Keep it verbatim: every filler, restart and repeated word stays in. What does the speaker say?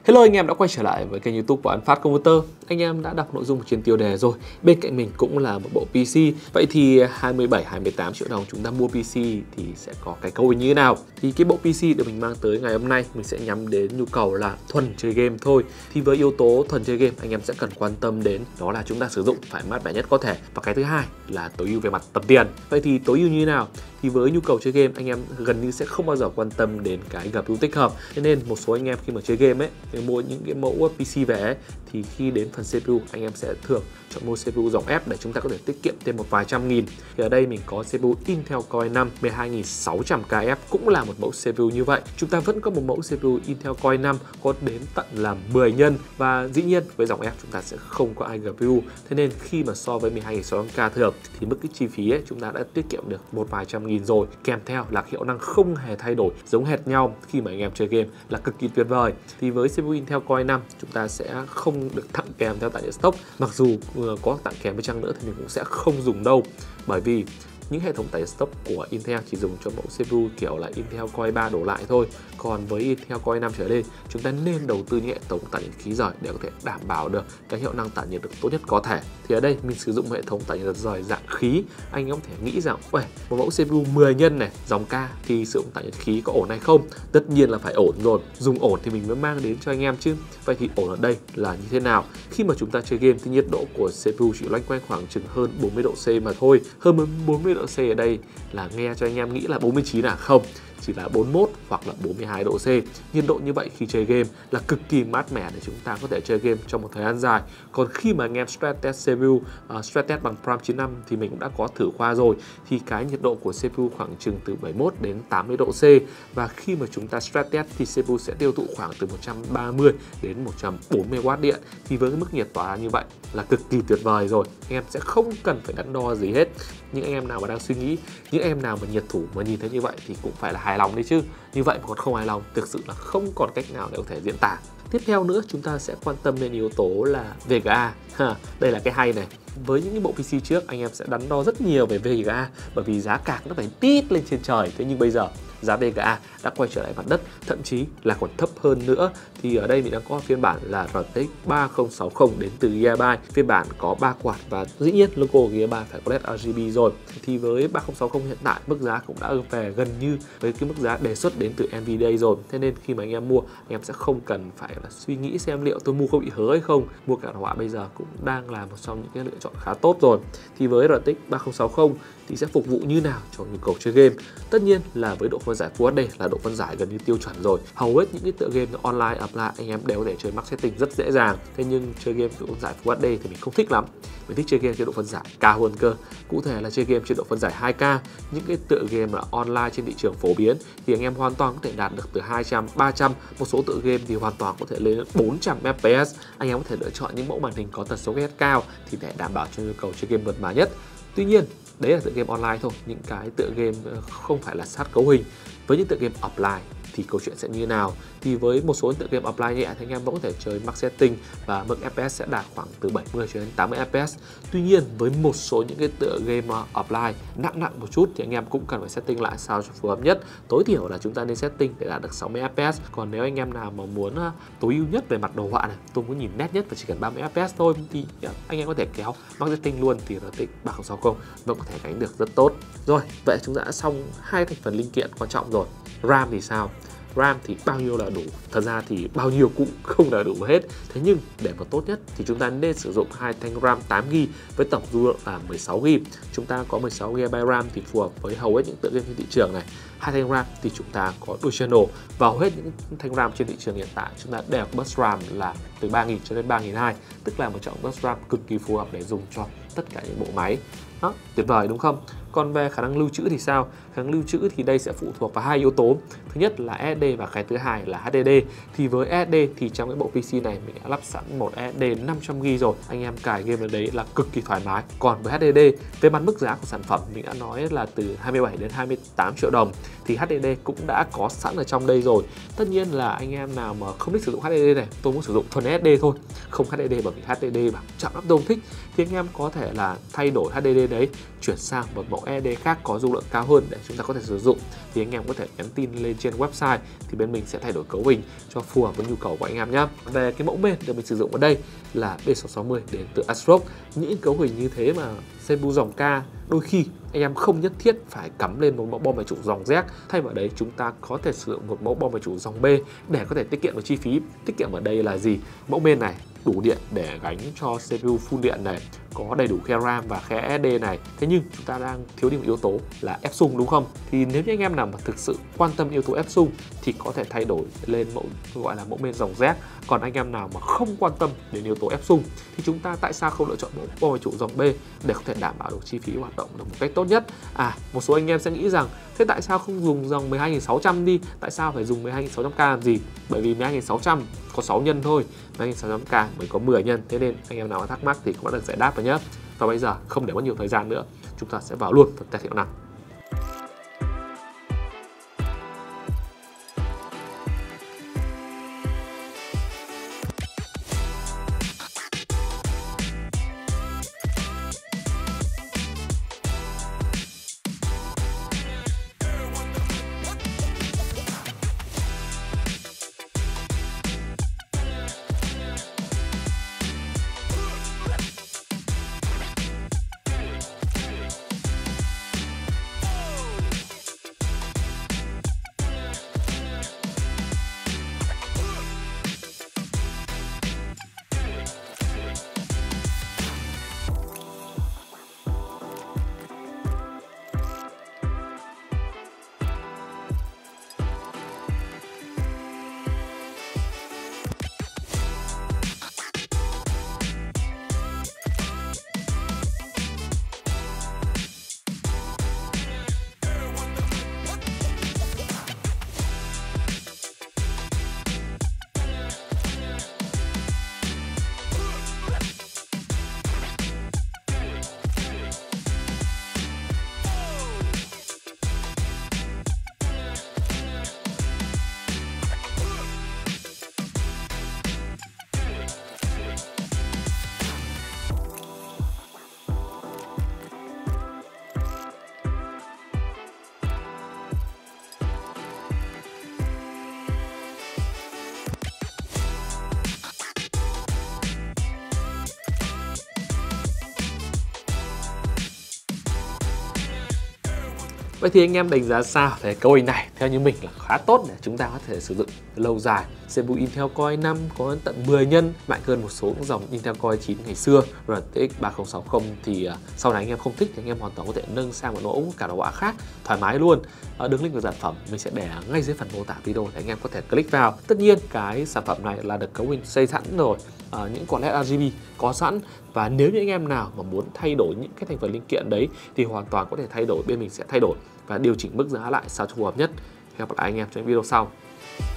Hello anh em đã quay trở lại với kênh YouTube của An Phát Computer. Anh em đã đọc nội dung trên tiêu đề rồi. Bên cạnh mình cũng là một bộ pê xê. Vậy thì hai mươi bảy hai mươi tám triệu đồng chúng ta mua pê xê thì sẽ có cái câu như thế nào? Thì cái bộ pê xê được mình mang tới ngày hôm nay mình sẽ nhắm đến nhu cầu là thuần chơi game thôi. Thì với yếu tố thuần chơi game anh em sẽ cần quan tâm đến đó là chúng ta sử dụng phải mát mẻ nhất có thể. Và cái thứ hai là tối ưu về mặt tầm tiền. Vậy thì tối ưu như thế nào? Thì với nhu cầu chơi game anh em gần như sẽ không bao giờ quan tâm đến cái giê pê u tích hợp. Cho nên một số anh em khi mà chơi game ấy, thì mua những cái mẫu pê xê về ấy, thì khi đến phần xê pê u anh em sẽ thường chọn mua xê pê u dòng F để chúng ta có thể tiết kiệm thêm một vài trăm nghìn. Thì ở đây mình có xê pê u Intel Core i năm mười hai nghìn sáu trăm K F, cũng là một mẫu xê pê u như vậy. Chúng ta vẫn có một mẫu xê pê u Intel Core i năm có đến tận là mười nhân, và dĩ nhiên với dòng F chúng ta sẽ không có i giê pê u. Thế nên khi mà so với mười hai nghìn sáu trăm K thường thì mức cái chi phí ấy, chúng ta đã tiết kiệm được một vài trăm nghìn rồi, kèm theo là hiệu năng không hề thay đổi, giống hệt nhau khi mà anh em chơi game, là cực kỳ tuyệt vời. Thì với xê pê u Intel Core i năm chúng ta sẽ không được tặng kèm theo tản nhiệt stock, mặc dù có tặng kèm với chăng nữa thì mình cũng sẽ không dùng đâu, bởi vì những hệ thống tản nhiệt stock của Intel chỉ dùng cho mẫu xê pê u kiểu là Intel Core i ba đổ lại thôi. Còn với Intel Core i năm trở lên, chúng ta nên đầu tư những hệ thống tản nhiệt khí rời để có thể đảm bảo được cái hiệu năng tản nhiệt được tốt nhất có thể. Thì ở đây mình sử dụng hệ thống tản nhiệt rời dạng khí. Anh em có thể nghĩ rằng, ôi, một mẫu xê pê u mười nhân này, dòng K thì sử dụng tản nhiệt khí có ổn hay không? Tất nhiên là phải ổn rồi. Dùng ổn thì mình mới mang đến cho anh em chứ. Vậy thì ổn ở đây là như thế nào? Khi mà chúng ta chơi game thì nhiệt độ của xê pê u chỉ loanh quanh khoảng chừng hơn bốn mươi độ C mà thôi. Hơn bốn mươi độ C ở đây là nghe cho anh em nghĩ là bốn mươi chín à? Không, chỉ là bốn mươi mốt hoặc là bốn mươi hai độ C. Nhiệt độ như vậy khi chơi game là cực kỳ mát mẻ để chúng ta có thể chơi game trong một thời gian dài. Còn khi mà anh em stress test xê pê u, uh, stress test bằng Prime chín năm thì mình cũng đã có thử qua rồi, thì cái nhiệt độ của xê pê u khoảng chừng từ bảy mươi mốt đến tám mươi độ C, và khi mà chúng ta stress test thì xê pê u sẽ tiêu thụ khoảng từ một trăm ba mươi đến một trăm bốn mươi oát điện. Thì với cái mức nhiệt tỏa như vậy là cực kỳ tuyệt vời rồi, anh em sẽ không cần phải đắn đo gì hết. Những anh em nào mà đang suy nghĩ, những em nào mà nhiệt thủ mà nhìn thấy như vậy thì cũng phải là hài lòng đấy chứ. Như vậy mà còn không hài lòng, thực sự là không còn cách nào để có thể diễn tả. Tiếp theo nữa chúng ta sẽ quan tâm đến yếu tố là vê giê a. Ha, đây là cái hay này. Với những cái bộ pê xê trước anh em sẽ đắn đo rất nhiều về vê giê a, bởi vì giá cạc nó phải tít lên trên trời. Thế nhưng bây giờ giá vê giê a đã quay trở lại mặt đất, thậm chí là còn thấp hơn nữa. Thì ở đây mình đang có phiên bản là rờ tê ích ba không sáu không đến từ Gigabyte. Phiên bản có ba quạt và dĩ nhiên logo Gigabyte phải có led rờ giê bê rồi. Thì với ba không sáu không hiện tại mức giá cũng đã về gần như với cái mức giá đề xuất đến từ Nvidia rồi. Thế nên khi mà anh em mua, anh em sẽ không cần phải là suy nghĩ xem liệu tôi mua có bị hớ hay không. Mua cả họa bây giờ cũng đang là một trong những cái lựa chọn khá tốt rồi. Thì với rờ tê ích ba không sáu không thì sẽ phục vụ như nào cho nhu cầu chơi game? Tất nhiên là với độ phân giải Full ếch đê là độ phân giải gần như tiêu chuẩn rồi. Hầu hết những cái tựa game online offline anh em đều có thể chơi max setting rất dễ dàng. Thế nhưng chơi game độ phân giải Full ếch đê thì mình không thích lắm. Mình thích chơi game trên độ phân giải cao hơn cơ. Cụ thể là chơi game trên độ phân giải hai K. Những cái tựa game là online trên thị trường phổ biến thì anh em hoàn toàn có thể đạt được từ hai trăm, ba trăm. Một số tựa game thì hoàn toàn có thể lên bốn trăm ép pê ét. Anh em có thể lựa chọn những mẫu màn hình có tần số ghét cao thì để đảm bảo cho nhu cầu chơi game mượt mà nhất. Tuy nhiên, đấy là tựa game online thôi, những cái tựa game không phải là sát cấu hình. Với những tựa game offline thì câu chuyện sẽ như thế nào? Thì với một số tựa game offline nhẹ thì anh em vẫn có thể chơi max setting và mức ép pê ét sẽ đạt khoảng từ bảy mươi cho đến tám mươi ép pê ét. Tuy nhiên với một số những cái tựa game offline nặng nặng một chút thì anh em cũng cần phải setting lại sao cho phù hợp nhất. Tối thiểu là chúng ta nên setting để đạt được sáu mươi ép pê ét. Còn nếu anh em nào mà muốn tối ưu nhất về mặt đồ họa này, tôi muốn nhìn nét nhất và chỉ cần ba mươi ép pê ét thôi, thì anh em có thể kéo max setting luôn thì rờ tê ích ba không sáu không vẫn có thể gánh được rất tốt. Rồi, vậy chúng ta đã xong hai thành phần linh kiện quan trọng rồi. RAM thì sao? RAM thì bao nhiêu là đủ? Thật ra thì bao nhiêu cũng không là đủ hết. Thế nhưng để mà tốt nhất thì chúng ta nên sử dụng hai thanh RAM tám gi ga bai với tổng dung lượng là mười sáu gi ga bai. Chúng ta có mười sáu gi ga bai RAM thì phù hợp với hầu hết những tựa game trên thị trường này. Hai thanh RAM thì chúng ta có dual channel, và hầu hết những thanh RAM trên thị trường hiện tại chúng ta đều có bus RAM là từ ba nghìn cho đến ba nghìn hai trăm, tức là một trọng bus RAM cực kỳ phù hợp để dùng cho tất cả những bộ máy. Đó, tuyệt vời đúng không? Còn về khả năng lưu trữ thì sao? Khả năng lưu trữ thì đây sẽ phụ thuộc vào hai yếu tố. Thứ nhất là ét ét đê và cái thứ hai là hát đê đê. Thì với ét ét đê thì trong cái bộ pê xê này mình đã lắp sẵn một ét ét đê năm trăm gi ga bai rồi. Anh em cài game ở đấy là cực kỳ thoải mái. Còn với hát đê đê, về mặt mức giá của sản phẩm mình đã nói là từ hai mươi bảy đến hai mươi tám triệu đồng thì hát đê đê cũng đã có sẵn ở trong đây rồi. Tất nhiên là anh em nào mà không thích sử dụng hát đê đê này, tôi muốn sử dụng thuần ét ét đê thôi, không hát đê đê bởi vì hát đê đê bảo chậm lắm tôi không thích, thì anh em có thể là thay đổi hát đê đê đấy chuyển sang một mẫu e ét đê khác có dung lượng cao hơn để chúng ta có thể sử dụng, thì anh em có thể nhắn tin lên trên website thì bên mình sẽ thay đổi cấu hình cho phù hợp với nhu cầu của anh em nhé. Về cái mẫu main được mình sử dụng ở đây là B sáu sáu mươi đến từ ASRock. Những cấu hình như thế mà xê pê u dòng K đôi khi anh em không nhất thiết phải cắm lên một mẫu bo máy chủ dòng Z, thay vào đấy chúng ta có thể sử dụng một mẫu bo máy chủ dòng B để có thể tiết kiệm được chi phí. Tiết kiệm ở đây là gì? Mẫu main này đủ điện để gánh cho xê pê u full điện này, có đầy đủ khe RAM và khe ét ét đê này. Thế nhưng chúng ta đang thiếu đi một yếu tố là ép xung, đúng không? Thì nếu như anh em nào mà thực sự quan tâm yếu tố ép xung thì có thể thay đổi lên mẫu gọi là mẫu main dòng Z. Còn anh em nào mà không quan tâm đến yếu tố ép xung thì chúng ta tại sao không lựa chọn mẫu bo máy chủ dòng B để có thể đảm bảo được chi phí hoạt động được một cách tốt nhất? À, một số anh em sẽ nghĩ rằng thế tại sao không dùng dòng mười hai nghìn sáu trăm đi? Tại sao phải dùng mười hai nghìn sáu trăm K làm gì? Bởi vì mười hai nghìn sáu trăm có sáu nhân thôi, mười hai nghìn sáu trăm K mới có mười nhân. Thế nên anh em nào thắc mắc thì cũng đã được giải đáp rồi nhé. Và bây giờ không để mất nhiều thời gian nữa, chúng ta sẽ vào luôn phần test hiệu năng. Vậy thì anh em đánh giá sao về cấu hình này? Theo như mình là khá tốt để chúng ta có thể sử dụng lâu dài. xê pê u Intel Core i năm có tận mười nhân, mạnh hơn một số dòng Intel Core i chín ngày xưa. rờ tê ích ba không sáu không thì sau này anh em không thích thì anh em hoàn toàn có thể nâng sang một mẫu cả đồ họa khác thoải mái luôn. Đường link của sản phẩm mình sẽ để ngay dưới phần mô tả video để anh em có thể click vào. Tất nhiên cái sản phẩm này là được cấu hình xây sẵn rồi, à, những con led rờ giê bê có sẵn, và nếu như anh em nào mà muốn thay đổi những cái thành phần linh kiện đấy thì hoàn toàn có thể thay đổi, bên mình sẽ thay đổi và điều chỉnh mức giá lại sao cho phù hợp nhất. Hẹn gặp lại anh em trong video sau.